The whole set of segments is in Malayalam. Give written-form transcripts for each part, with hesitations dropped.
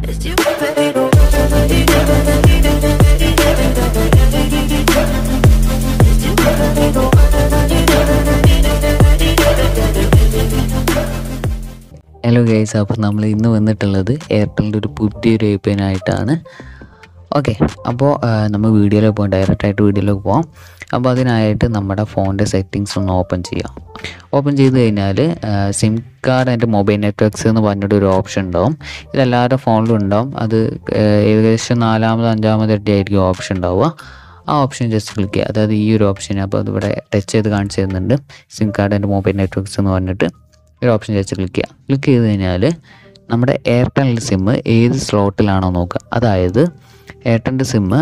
ഹലോ ഗൈസ്, അപ്പോൾ നമ്മൾ ഇന്ന് വന്നിട്ടുള്ളത് എയർടെലിൻ്റെ ഒരു പുതിയൊരു API ആയിട്ടാണ്. ഓക്കെ, അപ്പോൾ നമ്മൾ വീഡിയോയിലേക്ക് പോകാം, ഡയറക്റ്റായിട്ട് വീഡിയോയിലേക്ക് പോകാം. അപ്പോൾ അതിനായിട്ട് നമ്മുടെ ഫോണിൻ്റെ സെറ്റിങ്സ് ഒന്ന് ഓപ്പൺ ചെയ്യാം. ഓപ്പൺ ചെയ്ത് കഴിഞ്ഞാൽ SIM card and mobile networks എന്ന് പറഞ്ഞിട്ടൊരു ഓപ്ഷൻ ഉണ്ടാവും. ഇതെല്ലാവരുടെ ഫോണിലും ഉണ്ടാവും. അത് ഏകദേശം 4ാമത് 5ാമതായിട്ട് ആയിരിക്കും ഓപ്ഷൻ ഉണ്ടാവുക. ആ ഓപ്ഷൻ ജസ്റ്റ് ക്ലിക്ക് ചെയ്യുക, അതായത് ഈ ഒരു ഓപ്ഷൻ. അപ്പോൾ അതിവിടെ ടച്ച് ചെയ്ത് കാണിച്ചു തരുന്നുണ്ട്, SIM card and mobile networks എന്ന് പറഞ്ഞിട്ട് ഒരു ഓപ്ഷൻ ജസ്റ്റ് ക്ലിക്ക് ചെയ്യുക. ക്ലിക്ക് ചെയ്ത് കഴിഞ്ഞാൽ നമ്മുടെ എയർടെലിൻ്റെ സിമ്മ് ഏത് സ്ലോട്ടിലാണോ നോക്കുക, അതായത് എയർടെലിൻ്റെ സിം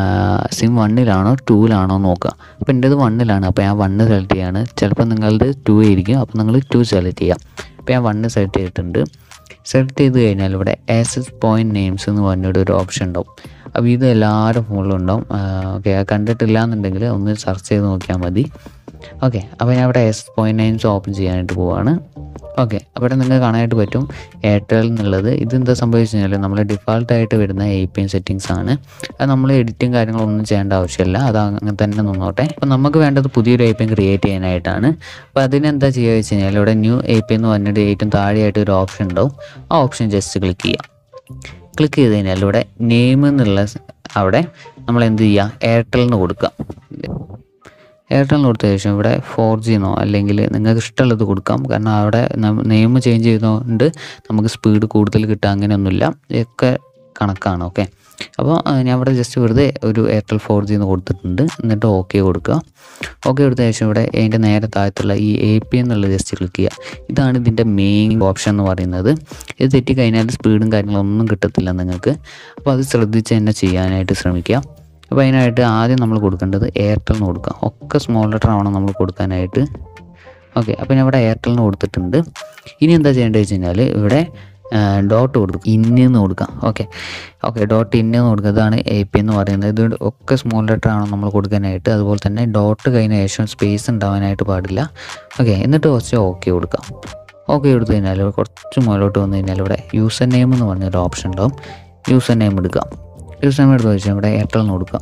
1ലാണോ 2ലാണോ നോക്കുക. അപ്പോൾ എൻ്റേത് 1ലാണ്, അപ്പോൾ ഞാൻ 1 സെലക്ട് ചെയ്യാണ്. ചിലപ്പോൾ നിങ്ങളത് 2 ആയിരിക്കും, അപ്പോൾ നിങ്ങൾ 2 സെലക്ട് ചെയ്യാം. അപ്പോൾ ഞാൻ 1 സെലക്ട് ചെയ്തിട്ടുണ്ട്. സെലക്ട് ചെയ്ത് കഴിഞ്ഞാൽ ഇവിടെ ആക്സസ് പോയിൻറ്റ് നെയിംസ് എന്ന് പറഞ്ഞിട്ട് ഒരു ഓപ്ഷൻ ഉണ്ടാവും. അപ്പോൾ ഇത് എല്ലാവരുടെ ഫോണിലും ഉണ്ടാവും. ഓക്കെ, കണ്ടിട്ടില്ല എന്നുണ്ടെങ്കിൽ ഒന്ന് സെർച്ച് ചെയ്ത് നോക്കിയാൽ മതി. ഓക്കെ, അപ്പോൾ ഞാൻ ഇവിടെ ആക്സസ് പോയിൻറ്റ് നെയിംസ് ഓപ്പൺ ചെയ്യാനായിട്ട് പോവുകയാണ്. ഓക്കെ, അപ്പോൾ നിങ്ങൾക്ക് കാണാനായിട്ട് പറ്റും എയർടെൽ എന്നുള്ളത്. ഇതെന്താ സംഭവിച്ചു കഴിഞ്ഞാൽ നമ്മൾ ഡിഫാൾട്ടായിട്ട് വരുന്ന API സെറ്റിങ്സ് ആണ്. അത് നമ്മൾ എഡിറ്റും കാര്യങ്ങളൊന്നും ചെയ്യേണ്ട ആവശ്യമില്ല, അത് അങ്ങനെ തന്നെ നിന്നോട്ടെ. അപ്പോൾ നമുക്ക് വേണ്ടത് പുതിയൊരു API ക്രിയേറ്റ് ചെയ്യാനായിട്ടാണ്. അപ്പോൾ അതിനെന്താ ചെയ്യുക വെച്ച് കഴിഞ്ഞാൽ ഇവിടെ ന്യൂ API എന്ന് പറഞ്ഞിട്ട് ഏറ്റവും താഴെയായിട്ട് ഒരു ഓപ്ഷൻ ഉണ്ടാവും. ആ ഓപ്ഷൻ ജസ്റ്റ് ക്ലിക്ക് ചെയ്യാം. ക്ലിക്ക് ചെയ്ത് കഴിഞ്ഞാൽ ഇവിടെ നെയിം എന്നുള്ള അവിടെ നമ്മൾ എന്ത് ചെയ്യുക, എയർടെലിന് കൊടുക്കുക. എയർടെലിന് കൊടുത്ത ശേഷം ഇവിടെ 4G എന്നോ അല്ലെങ്കിൽ നിങ്ങൾക്ക് ഇഷ്ടമുള്ളത് കൊടുക്കാം. കാരണം അവിടെ നെയിം ചേഞ്ച് ചെയ്തുകൊണ്ട് നമുക്ക് സ്പീഡ് കൂടുതൽ കിട്ടുക അങ്ങനെയൊന്നുമില്ല, ഇതൊക്കെ കണക്കാണ്. ഓക്കെ, അപ്പോൾ ഞാൻ ഇവിടെ ജസ്റ്റ് വെറുതെ ഒരു എയർടെൽ 4G എന്ന് കൊടുത്തിട്ടുണ്ട്. എന്നിട്ട് ഓക്കെ കൊടുക്കുക. ഓക്കെ കൊടുത്ത ശേഷം ഇവിടെ അതിൻ്റെ നേരെ താഴത്തുള്ള ഈ API എന്നുള്ളത് ജസ്റ്റ് ക്ലിക്ക് ചെയ്യുക. ഇതാണ് ഇതിൻ്റെ മെയിൻ ഓപ്ഷൻ എന്ന് പറയുന്നത്. ഇത് തെറ്റിക്കഴിഞ്ഞാൽ സ്പീഡും കാര്യങ്ങളൊന്നും കിട്ടത്തില്ല നിങ്ങൾക്ക്. അപ്പോൾ അത് ശ്രദ്ധിച്ച് തന്നെ ചെയ്യാനായിട്ട് ശ്രമിക്കുക. അപ്പോൾ അതിനായിട്ട് ആദ്യം നമ്മൾ കൊടുക്കേണ്ടത് എയർടെലിന് കൊടുക്കുക. ഒക്കെ സ്മോൾ ലെറ്റർ ആവണം നമ്മൾ കൊടുക്കാനായിട്ട്. ഓക്കെ, അപ്പോൾ ഞാൻ ഇവിടെ എയർടെലിന് കൊടുത്തിട്ടുണ്ട്. ഇനി എന്താ ചെയ്യേണ്ടത് വെച്ച് കഴിഞ്ഞാൽ ഇവിടെ ഡോട്ട് കൊടുക്കും, ഇന്ന് കൊടുക്കാം. ഓക്കെ, ഡോട്ട് ഇന്ന് കൊടുക്കുക. ഇതാണ് API എന്ന് പറയുന്നത്. ഇത് ഒക്കെ സ്മോൾ ലെറ്റർ ആണ് നമ്മൾ കൊടുക്കാനായിട്ട്. അതുപോലെ തന്നെ ഡോട്ട് കഴിഞ്ഞ ശേഷം സ്പേസ് ഉണ്ടാവാനായിട്ട് പാടില്ല. ഓക്കെ, എന്നിട്ട് കുറച്ച് ഓക്കെ കൊടുക്കാം. ഓക്കെ കൊടുത്തു കഴിഞ്ഞാൽ കുറച്ച് മുകളിലോട്ട് വന്നു കഴിഞ്ഞാൽ ഇവിടെ യൂസർ നെയിം എന്ന് പറഞ്ഞൊരു ഓപ്ഷൻ ഉണ്ടാവും. യൂസർ നെയിം എടുക്കാം. യൂസർ നെയിം എടുത്ത് വെച്ചാൽ ഇവിടെ എയർടെലിന് കൊടുക്കാം.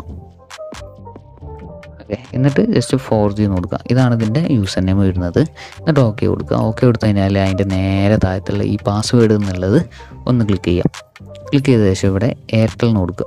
ഓക്കെ, എന്നിട്ട് ജസ്റ്റ് 4G എന്ന് കൊടുക്കുക. ഇതാണ് ഇതിൻ്റെ യൂസർ നെയിം വരുന്നത്. എന്നിട്ട് ഓക്കെ കൊടുക്കുക. ഓക്കെ കൊടുത്തു കഴിഞ്ഞാൽ അതിൻ്റെ നേരെ താഴത്തുള്ള ഈ പാസ്വേഡ് എന്നുള്ളത് ഒന്ന് ക്ലിക്ക് ചെയ്യാം. ക്ലിക്ക് ചെയ്ത ശേഷം ഇവിടെ എയർടെലിന് കൊടുക്കുക.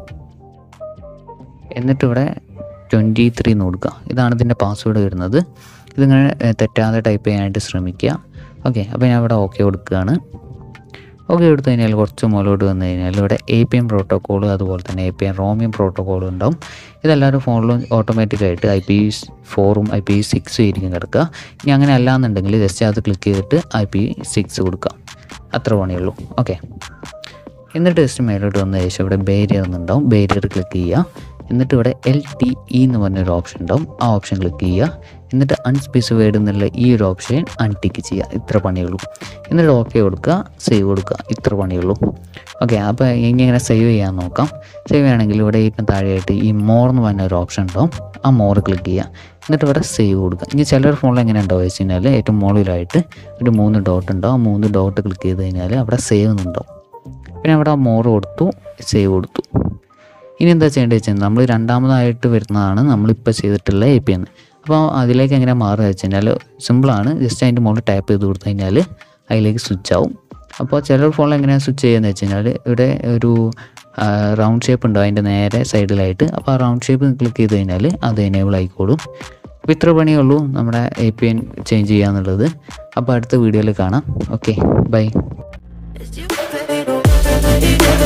എന്നിട്ട് ഇവിടെ 23 എന്ന് കൊടുക്കുക. ഇതാണ് ഇതിൻ്റെ പാസ്വേഡ് വരുന്നത്. ഇതിങ്ങനെ തെറ്റാതെ ടൈപ്പ് ചെയ്യാനായിട്ട് ശ്രമിക്കുക. ഓക്കെ, അപ്പോൾ ഞാൻ ഇവിടെ ഓക്കെ കൊടുക്കുകയാണ്. ഓക്കെ കൊടുത്തു കഴിഞ്ഞാൽ കുറച്ച് മുകളിലോട്ട് വന്നു കഴിഞ്ഞാൽ ഇവിടെ API പ്രോട്ടോക്കോൾ അതുപോലെ തന്നെ API റോമിംഗ് പ്രോട്ടോക്കോളും ഉണ്ടാവും. ഇതെല്ലാവരും ഫോണിലും ഓട്ടോമാറ്റിക്കായിട്ട് IPv4ഉം IPv6 ആയിരിക്കും കിടക്കുക. ഇനി അങ്ങനെ അല്ലാന്നുണ്ടെങ്കിൽ ജസ്റ്റ് അത് ക്ലിക്ക് ചെയ്തിട്ട് IPv6 കൊടുക്കുക. അത്ര പണിയുള്ളൂ. ഓക്കെ, എന്നിട്ട് ജസ്റ്റ് മേലോട്ട് വന്ന ശേഷം ഇവിടെ ബാരിയർ എന്നുണ്ടാവും. ബാരിയർ ക്ലിക്ക് ചെയ്യുക. എന്നിട്ട് ഇവിടെ LTE എന്ന് പറഞ്ഞൊരു ഓപ്ഷൻ ഉണ്ടാവും. ആ ഓപ്ഷൻ ക്ലിക്ക് ചെയ്യുക. എന്നിട്ട് അൺസ്പെസിഫൈഡ് എന്നുള്ള ഈ ഒരു ഓപ്ഷൻ അൺടിക്ക് ചെയ്യുക. ഇത്ര പണിയുള്ളൂ. എന്നിട്ട് ഓക്കെ കൊടുക്കുക, സേവ് കൊടുക്കുക. ഇത്ര പണിയുള്ളൂ. ഓക്കെ, അപ്പോൾ ഇനി ഇങ്ങനെ സേവ് ചെയ്യാൻ നോക്കാം. സേവ് ചെയ്യണമെങ്കിൽ ഇവിടെ ഏറ്റവും താഴെയായിട്ട് ഈ മോർ എന്ന് പറഞ്ഞ ഒരു ഓപ്ഷൻ ഉണ്ടാവും. ആ മോർ ക്ലിക്ക് ചെയ്യുക. എന്നിട്ട് ഇവിടെ സേവ് കൊടുക്കുക. ഇനി ചിലർ ഫോണിൽ എങ്ങനെ ഉണ്ടാവുക വെച്ച് കഴിഞ്ഞാൽ ഏറ്റവും മുകളിലായിട്ട് ഒരു 3 ഡോട്ട് ഉണ്ടാവും. ആ 3 ഡോട്ട് ക്ലിക്ക് ചെയ്ത് കഴിഞ്ഞാൽ അവിടെ സേവ് എന്നുണ്ടാവും. പിന്നെ അവിടെ ആ മോർ കൊടുത്തു, സേവ് കൊടുത്തു. ഇനി എന്താ ചെയ്യേണ്ടത് വെച്ചാൽ നമ്മൾ രണ്ടാമതായിട്ട് വരുന്നതാണ് നമ്മളിപ്പോൾ ചെയ്തിട്ടുള്ള API എന്ന്. അപ്പോൾ അതിലേക്ക് എങ്ങനെ മാറുക വെച്ച് കഴിഞ്ഞാൽ സിമ്പിളാണ്. ജസ്റ്റ് അതിൻ്റെ മുകളിൽ ടാപ്പ് ചെയ്ത് കൊടുത്തു കഴിഞ്ഞാൽ അതിലേക്ക് സ്വിച്ച് ആവും. അപ്പോൾ ചിലർ ഫോണിൽ എങ്ങനെയാണ് സ്വിച്ച് ചെയ്യുന്നത് വെച്ച് കഴിഞ്ഞാൽ ഇവിടെ ഒരു റൗണ്ട് ഷേപ്പ് ഉണ്ടാവും അതിൻ്റെ നേരെ സൈഡിലായിട്ട്. അപ്പോൾ ആ റൗണ്ട് ഷേപ്പ് ക്ലിക്ക് ചെയ്ത് കഴിഞ്ഞാൽ അത് എനേബിൾ ആയിക്കോളും. അപ്പോൾ ഇത്ര പണിയേ ഉള്ളൂ നമ്മുടെ API ചേഞ്ച് ചെയ്യുക എന്നുള്ളത്. അപ്പോൾ അടുത്ത വീഡിയോയിൽ കാണാം. Okay, by.